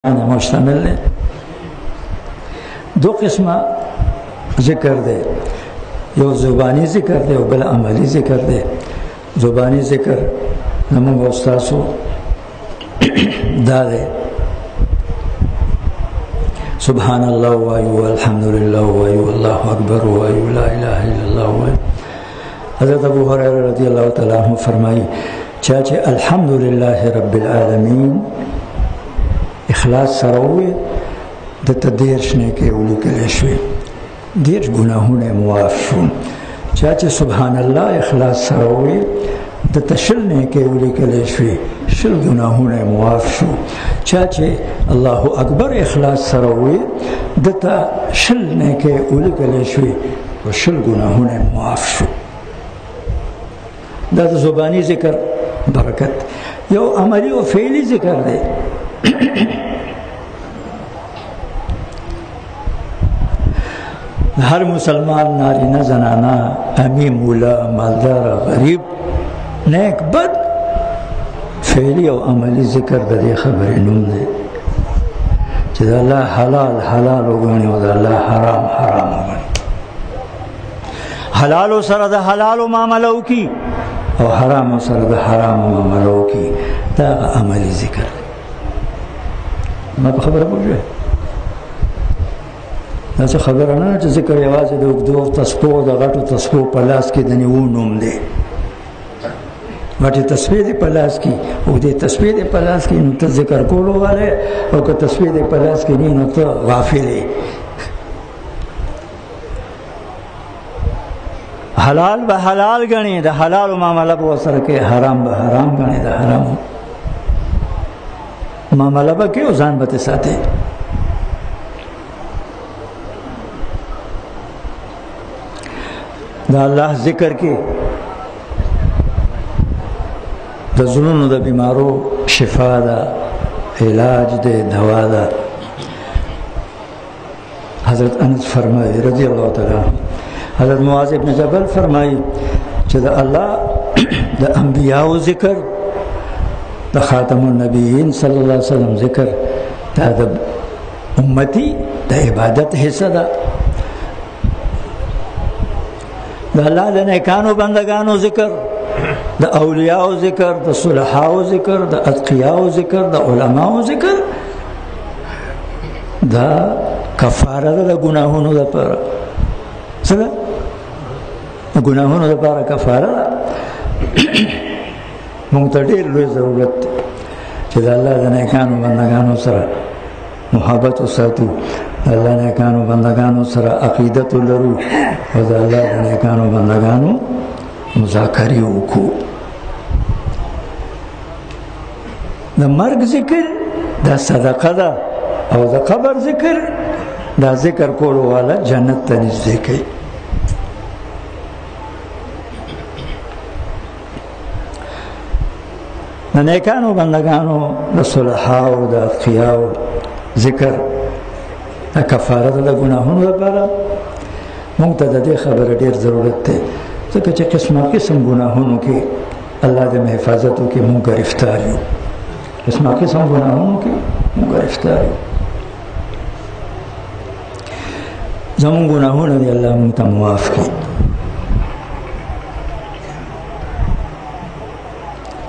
مشتمل ہے دو قسم ذکر دے یو زبانی ذکر دے و بل عملی ذکر دے زبانی ذکر نمو استاسو دا دے سبحان اللہ وایو الحمدللہ وایو اللہ اکبر وایو لا الہ الا اللہ وایو حضرت ابو ہریرہ رضی اللہ تعالیٰ عنہ فرمائی چاچے الحمدللہ رب العالمین اخلاص سروي دته دیرش نه کې ولیکل شوی دیرش ګناهونه معاف شو چې سبحان الله اخلاص سروي دته شل نه کې ولیکل شوی شل ګناهونه معاف شو چې الله اکبر اخلاص سروي دته شل نه کې ولیکل شوی او شل ګناهونه معاف شو دا زبانی ذکر برکت یو عملی او فعلی ذکر دی ہر مسلمان نارینہ زنانہ امی مولا مالدار غریب نیک بد فعلی و عملی ذکر دے خبر نوم دے چیز اللہ حلال حلال ہوگانی و اللہ حرام حرام ہوگانی حلال و سرد حلال و معاملو کی اور حرام و سرد حرام و معاملو کی دا عملی ذکر دے ما په خبره پوه دا څه خبره نه چې ذکر یوازې د اوږدو تسبیح د غټو تسبیح په لاس کې د نیو نوم دی غټې تسبیح دې په لاس کې او دې تسبیح دې په لاس کې نو ته ذکر کولو والی او که تسبیح دې په لاس کې نه نو ته غافل یې حلال به حلال ګڼې د حلالو معامله به ورسره کوې حرام به حرام ګڼې د حرامو معاملہ با کیوں ځان به ساتي دا الله ذکر کې د زړونو د بیمارو شفا ده علاج ده دوا ده حضرت انس فرمایي رضی الله تعالی حضرت معاذ ابن جبل فرمایي چې د الله د انبیاء ذکر دا خاتم النبیین صلی اللہ علیہ وسلم ذکر دا دا امتی دا عبادت حصہ دا دا اللہ دا نیکانو بندگانو ذکر دا اولیاء ذکر دا صلحاء ذکر دا اتقیاء ذکر دا علماء ذکر دا کفارہ دا گناہونو دا پارا سگا گناہونو دا پارا کفارہ دا مونږ ته ډېر لوی ضرورت دی چې د الله د نیکانو بندګانو سره محبت وساتو د الله نیکانو بندګانو سره عقیدت ولرو او د الله د نیکانو بندګانو مذاکرې وکړو د مرګ ذکر دا صدقه ده او د قبر ذکر دا ذکر کولو والا جنت ته نږدې کوي د نیکانو بندگانو د صلحاو د اتقیاو ذکر د کفاره د ګناهونو لپاره موږ ته د دې خبره ډېر ضرورت دی ځکه چې قسمه قسم ګناهونو کې الله دې حفاظت وکړي موږ گرفتار یو قسمه قسم ګناهونو کې موږ گرفتار یو زموږ ګناهونه دې الله موږ ته معاف کړي